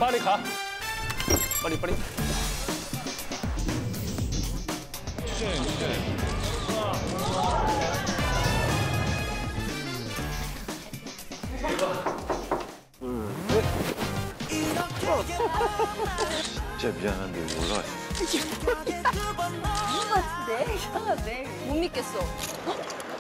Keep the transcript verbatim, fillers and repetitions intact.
빨리 가. 빨리 빨리. 진짜 미안한데 올라갈 수 있어. 아닌 것 같은데? 이상한데? 못 믿겠어. 어?